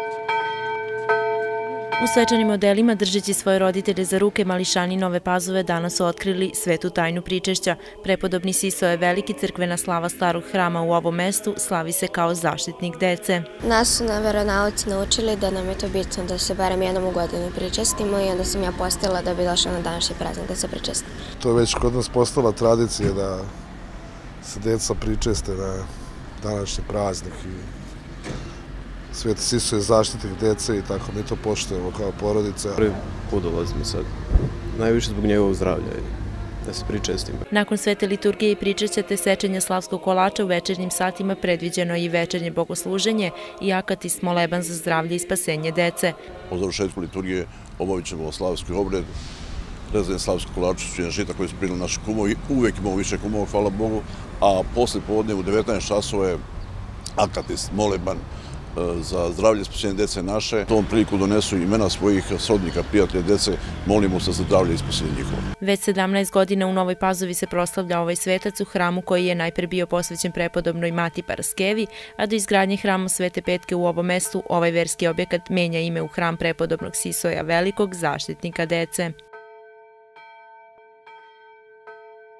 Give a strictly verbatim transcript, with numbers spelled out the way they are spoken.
U svečanim modelima, držeći svoje roditelje za ruke, mališani Nove Pazove danas su otkrili svetu tajnu pričešća. Prepodobni Sisoje Veliki, crkvena slava starog hrama u ovom mestu, slavi se kao zaštitnik dece. Nas su na veronauci naučili da nam je to bitno da se barem jednom u godini pričestimo i onda sam ja postala da bi došla na današnji praznik da se pričestim. To je već kod nas postala tradicija da se deca pričeste na današnji praznik i Sveti Siso je zaštitnik dece i tako mi to poštujemo kao porodica. Prvi put dolazimo sad, najviše zbog njegovog zdravlja i da se pričestimo. Nakon svete liturgije i pričešća te sečenja slavskog kolača u večernjim satima predviđeno i večernje bogosluženje i akatis moleban za zdravlje i spasenje dece. Po završetku liturgije obavit ćemo slavski obred, rezanje slavskog kolača, suđenja žita koji su prinili naši kumovi. Uvek imamo više kumova, hvala Bogu, a posle podne u devetnaest časova je akatis moleban za zdravlje i spasenje dece naše. U tom priliku donesu imena svojih srodnika, prijatelja dece, molimo se za zdravlje i spasenje njihovo. Već sedamnaest godina u Novoj Pazovi se proslavlja ovaj svetac u hramu koji je najpre bio posvećen prepodobnoj Mati Paraskevi, a do izgradnje hrama Svete Petke u ovom mestu ovaj verski objekat menja ime u hram prepodobnog Sisoja Velikog, zaštitnika dece.